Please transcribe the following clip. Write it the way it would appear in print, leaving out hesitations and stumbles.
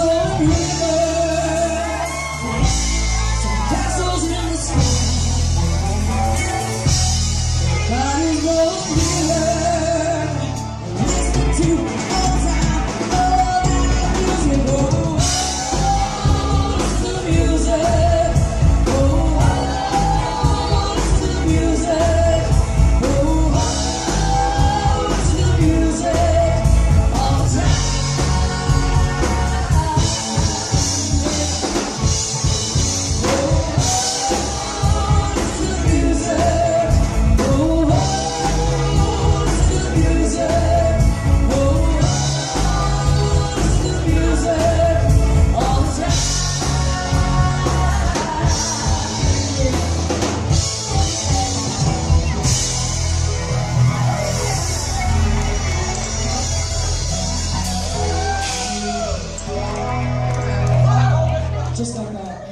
flowing river, some castles in the sky. Everybody roll river, listen to all time, all that music. Oh, listen to the music. Oh, listen to the music. Oh, listen to the music all the time. Just like that.